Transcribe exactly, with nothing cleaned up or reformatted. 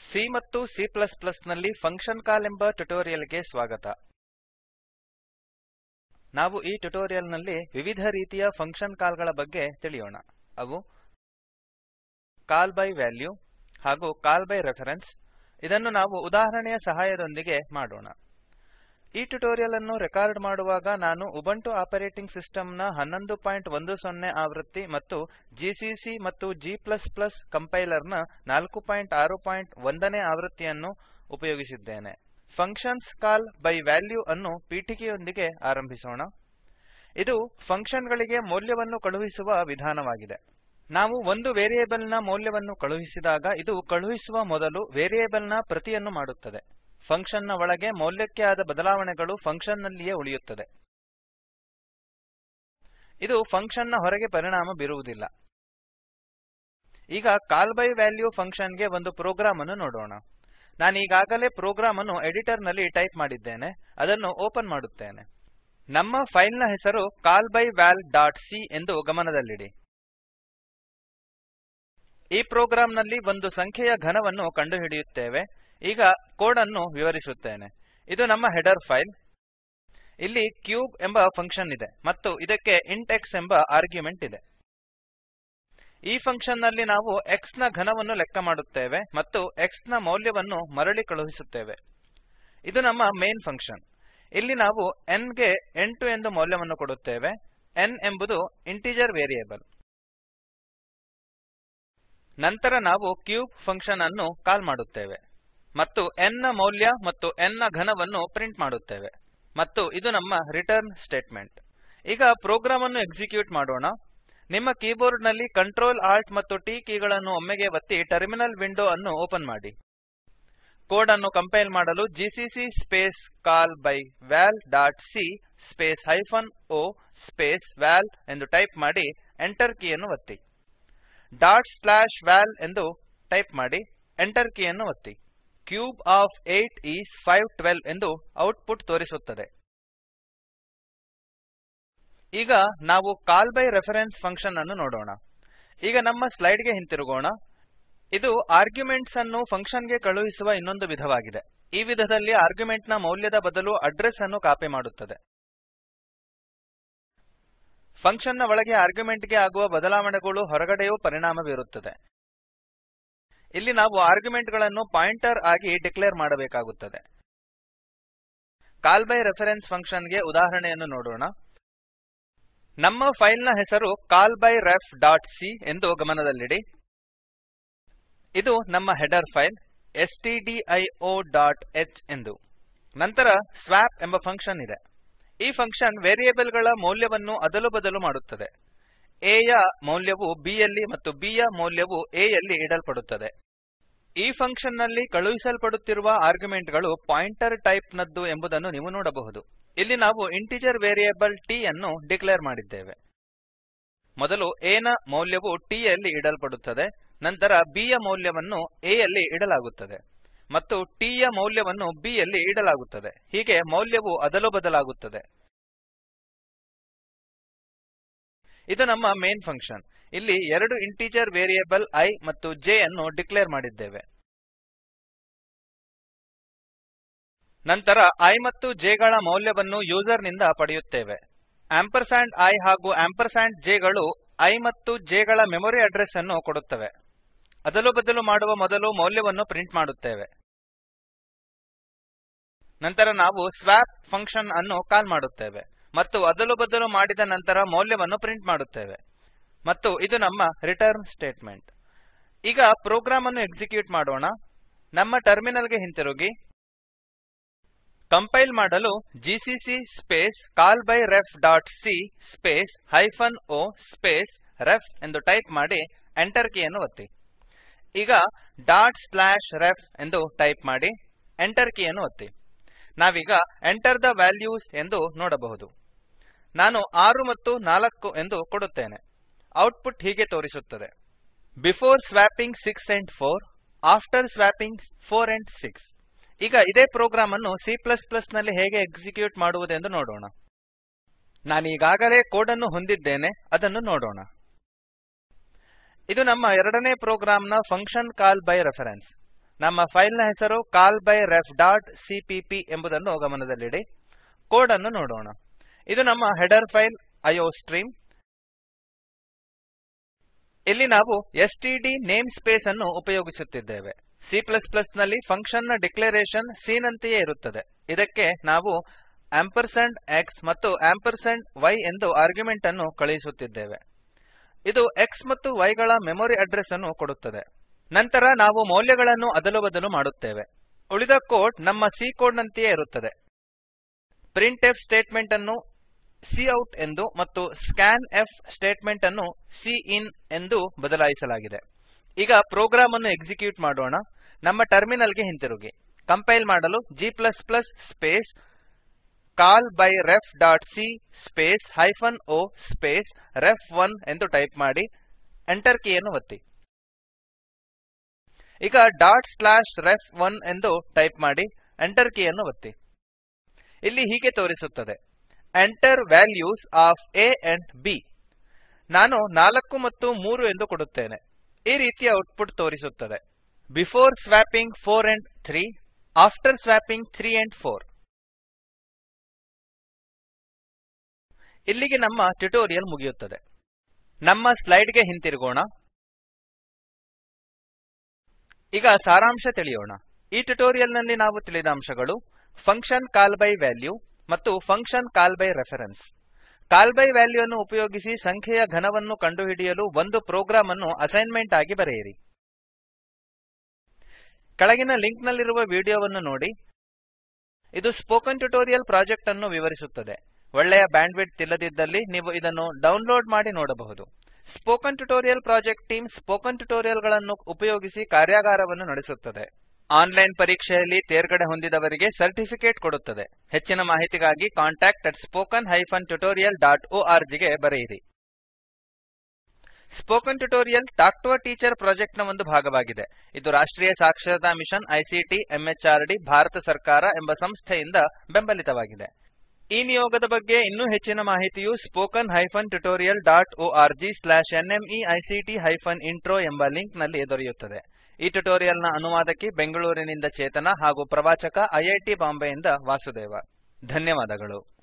C ಮತ್ತು C plus plus ನಲ್ಲಿ function call ಎಂಬ ಟ್ಯುಟೋರಿಯಲ್ ಗೆ ಸ್ವಾಗತ. ನಾವು ಈ ಟ್ಯುಟೋರಿಯಲ್ ನಲ್ಲಿ ವಿವಿಧ ರೀತಿಯ ಫಂಕ್ಷನ್ ಕಾಲ್ ಗಳ ಬಗ್ಗೆ ತಿಳಿಯೋಣ. ಅವು ಕಾಲ್ ಬೈ ವ್ಯಾಲ್ಯೂ ಹಾಗೂ ಕಾಲ್ ಬೈ ರೆಫರೆನ್ಸ್. ಇದನ್ನು ನಾವು ಉದಾಹರಣೆಯ ಸಹಾಯದೊಂದಿಗೆ ಮಾಡೋಣ. ಈ ಟ್ಯುಟೋರಿಯಲ್ ಅನ್ನು ರೆಕಾರ್ಡ್ ಮಾಡುವಾಗ ನಾನು ಉಬುಂಟು ಆಪರೇಟಿಂಗ್ ಸಿಸ್ಟಮ್ ನ ಹನ್ನೊಂದು ಪಾಯಿಂಟ್ ಹತ್ತು ಆವೃತ್ತಿ ಮತ್ತು ಜಿಸಿಸಿ ಮತ್ತು ಜಿ ಪ್ಲಸ್ ಪ್ಲಸ್ ಕಂಪೈಲರ್ ನ ನಾಲ್ಕು ಪಾಯಿಂಟ್ ಆರು ಪಾಯಿಂಟ್ ಒಂದು ನೇ ಆವೃತ್ತಿಯನ್ನು ಉಪಯೋಗಿಸಿದ್ದೇನೆ. ಫಂಕ್ಷನ್ಸ್ ಕಾಲ್ ಬೈ ವ್ಯಾಲ್ಯೂ ಅನ್ನು ಪೀಠಿಕೆಯೊಂದಿಗೆ ಆರಂಭಿಸೋಣ. ಇದು ಫಂಕ್ಷನ್ ಗಳಿಗೆ ಮೌಲ್ಯವನ್ನು ಕಳುಹಿಸುವ ವಿಧಾನವಾಗಿದೆ. ನಾವು ಒಂದು ವೇರಿಯೇಬಲ್ ನ ಮೌಲ್ಯವನ್ನು ಕಳುಹಿಸಿದಾಗ ಇದು ಕಳುಹಿಸುವ ಮೊದಲು ವೇರಿಯೇಬಲ್ ನ ಪ್ರತಿಯನ್ನು ಮಾಡುತ್ತದೆ. ಫಂಕ್ಷನ್ ನ ಒಳಗೆ ಮೌಲ್ಯಕ್ಕೆ ಆದ ಬದಲಾವಣೆಗಳು ಫಂಕ್ಷನ್ ನಲ್ಲಿಯೇ ಉಳಿಯುತ್ತದೆ. ಇದು ಫಂಕ್ಷನ್ ನ ಹೊರಗೆ ಪರಿಣಾಮ ಬೀರುವುದಿಲ್ಲ. ಈಗ ಕಾಲ್ ಬೈ ವ್ಯಾಲ್ಯೂ ಫಂಕ್ಷನ್ ಗೆ ಒಂದು ಪ್ರೋಗ್ರಾಮ್ ಅನ್ನು ನೋಡೋಣ. ನಾನೀಗಾಗಲೇ ಪ್ರೋಗ್ರಾಮ್ ಅನ್ನು ಎಡಿಟರ್ ನಲ್ಲಿ ಟೈಪ್ ಮಾಡಿದ್ದೇನೆ. ಅದನ್ನು ಓಪನ್ ಮಾಡುತ್ತೇನೆ. ನಮ್ಮ ಫೈಲ್ ನ ಹೆಸರು call by val dot c ಎಂದು ಗಮನದಲ್ಲಿಡಿ. ಈ ಪ್ರೋಗ್ರಾಮ್ ನಲ್ಲಿ ಒಂದು ಸಂಖ್ಯೆಯ ಘನವನ್ನು ಕಂಡುಹಿಡಿಯುತ್ತೇವೆ. ಈಗ ಕೋಡ್ ಅನ್ನು ವಿವರಿಸುತ್ತೇನೆ. ಇದು ನಮ್ಮ ಹೆಡರ್ ಫೈಲ್. ಇಲ್ಲಿ ಕ್ಯೂಬ್ ಎಂಬ ಫಂಕ್ಷನ್ ಇದೆ ಮತ್ತು ಇದಕ್ಕೆ ಇಂಟ್ x ಎಂಬ ಆರ್ಗ್ಯುಮೆಂಟ್ ಇದೆ. ಈ ಫಂಕ್ಷನ್ ನಲ್ಲಿ ನಾವು x ನ ಘನವನ್ನು ಲೆಕ್ಕ ಮಾಡುತ್ತೇವೆ ಮತ್ತು x ನ ಮೌಲ್ಯವನ್ನು ಮರಳಿ ಕಳುಹಿಸುತ್ತೇವೆ. ಇದು ನಮ್ಮ ಮೇನ್ ಫಂಕ್ಷನ್. ಇಲ್ಲಿ ನಾವು n ಗೆ ಎಂಟು ಎಂದು ಮೌಲ್ಯವನ್ನು ಕೊಡುತ್ತೇವೆ. n ಎಂಬುದು ಇಂಟಿಜರ್ ವೇರಿಯೇಬಲ್. ನಂತರ ನಾವು ಕ್ಯೂಬ್ ಫಂಕ್ಷನ್ ಅನ್ನು ಕಾಲ್ ಮಾಡುತ್ತೇವೆ ಮತ್ತು n ನ ಮೌಲ್ಯ ಮತ್ತು n ನ ಘನವನ್ನು ಪ್ರಿಂಟ್ ಮಾಡುತ್ತೇವೆ ಮತ್ತು ಇದು ನಮ್ಮ ರಿಟರ್ನ್ ಸ್ಟೇಟ್ಮೆಂಟ್. ಈಗ ಪ್ರೋಗ್ರಾಮ್ ಅನ್ನು ಎಕ್ಸಿಕ್ಯೂಟ್ ಮಾಡೋಣ. ನಿಮ್ಮ ಕೀಬೋರ್ಡ್ ನಲ್ಲಿ ಕಂಟ್ರೋಲ್ ಆಲ್ಟ್ ಮತ್ತು T ಕೀಗಳನ್ನು ಒಮ್ಮೆಗೆ ಒತ್ತಿ ಟರ್ಮಿನಲ್ ವಿಂಡೋ ಅನ್ನು ಓಪನ್ ಮಾಡಿ. ಕೋಡ್ ಅನ್ನು ಕಂಪೈಲ್ ಮಾಡಲು GCC space call by val dot c space hyphen o space val ಎಂದು ಟೈಪ್ ಮಾಡಿ ಎಂಟರ್ ಕೀಯನ್ನು ಒತ್ತಿ. ಡಾಟ್ ಸ್ಲ್ಯಾಶ್ ವಾಲ್ ಎಂದು ಟೈಪ್ ಮಾಡಿ ಎಂಟರ್ ಕೀಯನ್ನು ಒತ್ತಿ. Cube of eight is five twelve ಎಂದು ಔಟ್ಪುಟ್ ತೋರಿಸುತ್ತದೆ. ಈಗ ನಾವು ಕಾಲ್ ಬೈ ರೆಫರೆನ್ಸ್ ಫಂಕ್ಷನ್ ಅನ್ನು ನೋಡೋಣ. ಈಗ ನಮ್ಮ ಸ್ಲೈಡ್ ಗೆ ಹಿಂತಿರುಗೋಣ. ಇದು ಆರ್ಗ್ಯುಮೆಂಟ್ಸ್ ಅನ್ನು ಫಂಕ್ಷನ್ ಗೆ ಕಳುಹಿಸುವ ಇನ್ನೊಂದು ವಿಧವಾಗಿದೆ. ಈ ವಿಧದಲ್ಲಿ ಆರ್ಗ್ಯುಮೆಂಟ್ ನ ಮೌಲ್ಯದ ಬದಲು ಅಡ್ರೆಸ್ ಅನ್ನು ಕಾಪಿ ಮಾಡುತ್ತದೆ. ಫಂಕ್ಷನ್ ನ ಒಳಗೆ ಆರ್ಗ್ಯುಮೆಂಟ್ ಗೆ ಆಗುವ ಬದಲಾವಣೆಗಳು ಹೊರಗಡೆಯೂ ಪರಿಣಾಮ ಬೀರುತ್ತದೆ. ಇಲ್ಲಿ ನಾವು ಆರ್ಗ್ಯುಮೆಂಟ್ ಗಳನ್ನು ಪಾಯಿಂಟರ್ ಆಗಿ ಡಿಕ್ಲೇರ್ ಮಾಡಬೇಕಾಗುತ್ತದೆ. ಕಾಲ್ ಬೈ ರೆಫರೆನ್ಸ್ ಫಂಕ್ಷನ್ ಗೆ ಉದಾಹರಣೆಯನ್ನು ನೋಡೋಣ. ನಮ್ಮ ಫೈಲ್ ನ ಹೆಸರು call by ref dot c ಎಂದು ಗಮನದಲ್ಲಿಡಿ. ಇದು ನಮ್ಮ header file stdio dot h ಎಂದು. ನಂತರ ಸ್ವ್ಯಾಪ್ ಎಂಬ ಫಂಕ್ಷನ್ ಇದೆ. ಈ ಫಂಕ್ಷನ್ ವೇರಿಯೇಬಲ್ ಗಳ ಮೌಲ್ಯವನ್ನು ಅದಲು ಬದಲು ಮಾಡುತ್ತದೆ. a ಯ ಮೌಲ್ಯವು b ಯಲ್ಲಿ ಮತ್ತು b ಯ ಮೌಲ್ಯವು a ಯಲ್ಲಿ ಇಡಲ್ಪಡುತ್ತದೆ. ಈ ಫಂಕ್ಷನ್ ನಲ್ಲಿ ಕಳುಹಿಸಲ್ಪಡುತ್ತಿರುವ ಆರ್ಗ್ಯುಮೆಂಟ್ ಗಳು ಪಾಯಿಂಟರ್ ಟೈಪ್ ನದ್ದು ಎಂಬುದನ್ನು ನೀವು ನೋಡಬಹುದು. ಇಲ್ಲಿ ನಾವು ಇಂಟಿಜರ್ ವೇರಿಯೇಬಲ್ t ಅನ್ನು ಡಿಕ್ಲೇರ್ ಮಾಡಿದ್ದೇವೆ. ಮೊದಲು a ನ ಮೌಲ್ಯವು t ಯಲ್ಲಿ ಇಡಲ್ಪಡುತ್ತದೆ. ನಂತರ b ಯ ಮೌಲ್ಯವನ್ನು a ಯಲ್ಲಿ ಇಡಲಾಗುತ್ತದೆ ಮತ್ತು t ಯ ಮೌಲ್ಯವನ್ನು b ಯಲ್ಲಿ ಇಡಲಾಗುತ್ತದೆ. ಹೀಗೆ ಮೌಲ್ಯವು ಅದಲು ಬದಲಾಗುತ್ತದೆ. ಇದು ನಮ್ಮ ಮೇನ್ ಫಂಕ್ಷನ್. ಇಲ್ಲಿ ಎರಡು ಇಂಟಿಜರ್ ವೇರಿಯೇಬಲ್ i ಮತ್ತು j ಅನ್ನು ಡಿಕ್ಲೇರ್ ಮಾಡಿದ್ದೇವೆ. ನಂತರ i ಮತ್ತು j ಗಳ ಮೌಲ್ಯವನ್ನು ಯೂಸರ್ ನಿಂದ ಪಡೆಯುತ್ತೇವೆ. ಆಂಪರ್ಸ್ಯಾಂಡ್ i ಹಾಗೂ ಆಂಪರ್ಸ್ಯಾಂಡ್ j ಗಳು i ಮತ್ತು j ಗಳ ಮೆಮೊರಿ ಅಡ್ರೆಸ್ ಅನ್ನು ಕೊಡುತ್ತವೆ. ಅದಲು ಬದಲು ಮಾಡುವ ಮೊದಲು ಮೌಲ್ಯವನ್ನು ಪ್ರಿಂಟ್ ಮಾಡುತ್ತೇವೆ. ನಂತರ ನಾವು ಸ್ವ್ಯಾಪ್ ಫಂಕ್ಷನ್ ಅನ್ನು ಕಾಲ್ ಮಾಡುತ್ತೇವೆ ಮತ್ತು ಅದಲು ಬದಲು ಮಾಡಿದ ನಂತರ ಮೌಲ್ಯವನ್ನು ಪ್ರಿಂಟ್ ಮಾಡುತ್ತೇವೆ ಮತ್ತು ಇದು ನಮ್ಮ ರಿಟರ್ನ್ ಸ್ಟೇಟ್ಮೆಂಟ್. ಈಗ ಪ್ರೋಗ್ರಾಮ್ ಅನ್ನು ಎಕ್ಸಿಕ್ಯೂಟ್ ಮಾಡೋಣ. ನಮ್ಮ ಟರ್ಮಿನಲ್ ಗೆ ಹಿಂತಿರುಗಿ. ಕಂಪೈಲ್ ಮಾಡಲು GCC space call by ref dot c space hyphen o space ref ಎಂದು ಟೈಪ್ ಮಾಡಿ ಎಂಟರ್ ಕೀಯನ್ನು ಒತ್ತಿ. ಈಗ ಡಾಟ್ ಸ್ಲ್ಯಾಶ್ ರೆಫ್ ಎಂದು ಟೈಪ್ ಮಾಡಿ ಎಂಟರ್ ಕೀಯನ್ನು ಒತ್ತಿ. ನಾವೀಗ ಎಂಟರ್ ದ ವ್ಯಾಲ್ಯೂಸ್ ಎಂದು ನೋಡಬಹುದು. ನಾನು ಆರು ಮತ್ತು ನಾಲ್ಕು ಎಂದು ಕೊಡುತ್ತೇನೆ. ಔಟ್ಪುಟ್ ಹೀಗೆ ತೋರಿಸುತ್ತದೆ. Before swapping six and four, after swapping four and six. ಈಗ ಇದೇ ಪ್ರೋಗ್ರಾಮ್ ಅನ್ನು ಸಿ ಪ್ಲಸ್ ಪ್ಲಸ್ ನಲ್ಲಿ ಹೇಗೆ ಎಕ್ಸಿಕ್ಯೂಟ್ ಮಾಡುವುದೆಂದು ನೋಡೋಣ. ನಾನೀಗಾಗಲೇ ಕೋಡ್ ಅನ್ನು ಹೊಂದಿದ್ದೇನೆ. ಅದನ್ನು ನೋಡೋಣ. ಇದು ನಮ್ಮ ಎರಡನೇ ಪ್ರೋಗ್ರಾಮ್ ನ ಫಂಕ್ಷನ್ ಕಾಲ್ ಬೈ ರೆಫರೆನ್ಸ್. ನಮ್ಮ ಫೈಲ್ ನ ಹೆಸರು call by ref dot CPP ಎಂಬುದನ್ನು ಗಮನದಲ್ಲಿಡಿ. ಕೋಡ್ ಅನ್ನು ನೋಡೋಣ. ಇದು ನಮ್ಮ ಹೆಡರ್ ಫೈಲ್ ಐಒಸ್ಟ್ರೀಮ್. ಇಲ್ಲಿ ನಾವು ಎಸ್ಟಿಡಿ ನೇಮ್ ಸ್ಪೇಸ್ ಅನ್ನು ಉಪಯೋಗಿಸುತ್ತಿದ್ದೇವೆ. ಸಿ ಪ್ಲಸ್ ಪ್ಲಸ್ ನಲ್ಲಿ ಫಂಕ್ಷನ್ ನ ಡಿಕ್ಲರೇಶನ್ ಸಿ ನಂತೆಯೇ ಇರುತ್ತದೆ. ಇದಕ್ಕೆ ನಾವು ಆಂಪರ್ಸಂಡ್ x ಮತ್ತು ಆಂಪರ್ಸಂಡ್ y ಎಂದು ಆರ್ಗ್ಯುಮೆಂಟ್ ಅನ್ನು ಕಳುಹಿಸುತ್ತಿದ್ದೇವೆ. ಇದು x ಮತ್ತು y ಗಳ ಮೆಮೊರಿ ಅಡ್ರೆಸ್ ಅನ್ನು ಕೊಡುತ್ತದೆ. ನಂತರ ನಾವು ಮೌಲ್ಯಗಳನ್ನು ಅದಲು ಬದಲು ಮಾಡುತ್ತೇವೆ. ಉಳಿದ ಕೋಡ್ ನಮ್ಮ ಸಿ ಕೋಡ್ ನಂತೆಯೇ ಇರುತ್ತದೆ. ಪ್ರಿಂಟ್ ಎಫ್ ಸ್ಟೇಟ್ಮೆಂಟ್ ಅನ್ನು ಸಿಔಟ್ ಎಂದು ಮತ್ತು ಸ್ಕ್ಯಾನ್ ಎಫ್ ಸ್ಟೇಟ್ಮೆಂಟ್ ಅನ್ನು ಸಿಇನ್ ಎಂದು ಬದಲಾಯಿಸಲಾಗಿದೆ. ಈಗ ಪ್ರೋಗ್ರಾಮ್ ಅನ್ನು ಎಕ್ಸಿಕ್ಯೂಟ್ ಮಾಡೋಣ. ನಮ್ಮ ಟರ್ಮಿನಲ್ ಗೆ ಹಿಂತಿರುಗಿ. ಕಂಪೈಲ್ ಮಾಡಲು G plus plus space call by ref dot c space hyphen o space ref one ಎಂದು ಟೈಪ್ ಮಾಡಿ ಎಂಟರ್ ಕೀಯನ್ನು ಒತ್ತಿ. ಈಗ ಡಾಟ್ ಸ್ಲ್ಯಾಶ್ ರೆಫ್ ಒನ್ ಎಂದು ಟೈಪ್ ಮಾಡಿ ಎಂಟರ್ ಕೀಯನ್ನು ಒತ್ತಿ. ಇಲ್ಲಿ ಹೀಗೆ ತೋರಿಸುತ್ತದೆ, enter values of a and b. ನಾನು ನಾಲ್ಕು ಮತ್ತು ಮೂರು ಎಂದು ಕೊಡುತ್ತೇನೆ. ಈ ರೀತಿಯ ಔಟ್ಪುಟ್ ತೋರಿಸುತ್ತದೆ. Before swapping four and three, after swapping three and four. ಇಲ್ಲಿಗೆ ನಮ್ಮ ಟ್ಯುಟೋರಿಯಲ್ ಮುಗಿಯುತ್ತದೆ. ನಮ್ಮ ಸ್ಲೈಡ್ ಗೆ ಹಿಂತಿರುಗೋಣ. ಈಗ ಸಾರಾಂಶ ತಿಳಿಯೋಣ. ಈ ಟ್ಯುಟೋರಿಯಲ್ ನಲ್ಲಿ ನಾವು ತಿಳಿದ ಅಂಶಗಳು: ಫಂಕ್ಷನ್ ಕಾಲ್ ಬೈ ವ್ಯಾಲ್ಯೂ ಮತ್ತು function call by reference. Call by value ಅನ್ನು ಉಪಯೋಗಿಸಿ ಸಂಖ್ಯೆಯ ಘನವನ್ನು ಕಂಡುಹಿಡಿಯಲು ಒಂದು ಪ್ರೋಗ್ರಾಮ್ ಅನ್ನು ಅಸೈನ್ಮೆಂಟ್ ಆಗಿ ಬರೆಯಿರಿ. ಕೆಳಗಿನ ಲಿಂಕ್ ನಲ್ಲಿರುವ ವಿಡಿಯೋವನ್ನು ನೋಡಿ. ಇದು ಸ್ಪೋಕನ್ ಟ್ಯುಟೋರಿಯಲ್ ಪ್ರಾಜೆಕ್ಟ್ ಅನ್ನು ವಿವರಿಸುತ್ತದೆ. ಒಳ್ಳೆಯ ಬ್ಯಾಂಡ್ವಿಡ್ತ್ ಇಲ್ಲದಿದ್ದಲ್ಲಿ ನೀವು ಇದನ್ನು ಡೌನ್ಲೋಡ್ ಮಾಡಿ ನೋಡಬಹುದು. Spoken tutorial project team spoken tutorial ಗಳನ್ನು ಉಪಯೋಗಿಸಿ ಕಾರ್ಯಾಗಾರವನ್ನು ನಡೆಸುತ್ತದೆ. ಆನ್ಲೈನ್ ಪರೀಕ್ಷೆಯಲ್ಲಿ ತೇರ್ಗಡೆ ಹೊಂದಿದವರಿಗೆ ಸರ್ಟಿಫಿಕೇಟ್ ಕೊಡುತ್ತದೆ. ಹೆಚ್ಚಿನ ಮಾಹಿತಿಗಾಗಿ contact at spoken hyphen tutorial dot org ಗೆ ಬರೆಯಿರಿ. Spoken tutorial talk to a teacher project ನ ಒಂದು ಭಾಗವಾಗಿದೆ. ಇದು ರಾಷ್ಟ್ರೀಯ ಸಾಕ್ಷರತಾ ಮಿಷನ್ ಐಸಿಟಿ ಎಂಎಚಆರ್ಡಿ ಭಾರತ ಸರ್ಕಾರ ಎಂಬ ಸಂಸ್ಥೆಯಿಂದ ಬೆಂಬಲಿತವಾಗಿದೆ. ಈ ನಿಯೋಗದ ಬಗ್ಗೆ ಇನ್ನೂ ಹೆಚ್ಚಿನ ಮಾಹಿತಿಯು spoken hyphen tutorial dot org slash ನ್ಮೈಕ್ಟ್ ಹೈಫನ್ ಇಂಟ್ರೋ ಎಂಬ ಲಿಂಕ್ ನಲ್ಲಿ ದೊರೆಯುತ್ತದೆ. ಈ ಟ್ಯುಟೋರಿಯಲ್ ನ ಅನುವಾದಕಿ ಬೆಂಗಳೂರಿನಿಂದ ಚೇತನ ಹಾಗೂ ಪ್ರವಾಚಕ ಐಐಟಿ ಬಾಂಬೆಯಿಂದ ವಾಸುದೇವ. ಧನ್ಯವಾದಗಳು.